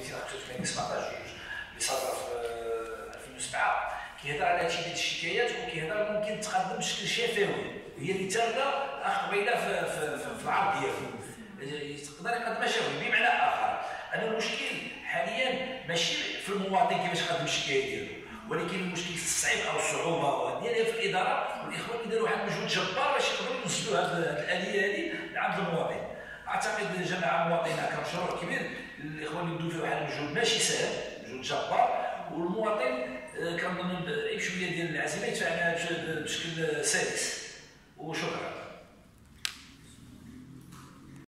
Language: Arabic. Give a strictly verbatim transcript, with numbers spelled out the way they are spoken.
ألفين وسبعطاش اللي صدر في ألفين وسبعة كيهضر على هادشي ديال الشكايات وكيهضر ممكن تقدم بشكل شفوي هي اللي تارده اخ قبيله في, في, في, في العرض ديالو يقدر يقدمها شفوي. بمعنى اخر ان المشكل حاليا ماشي في المواطن كيفاش يقدم الشكايه ديالو، ولكن المشكل الصعيب او الصعوبه ديالها في الاداره، والاخوان كيديروا واحد المجهود جبار باش يقدروا ينزلوا هذه الاليه هذه لعند المواطن. اعتقد الجماعه مواطنه كمشروع كبير الاخوان اللي بدوا فيه واحد المجهود ماشي سهل، مجهود جبار، والمواطن كنظن بشويه ديال العزيمه يدفع معها بشكل سلس. وشكرا.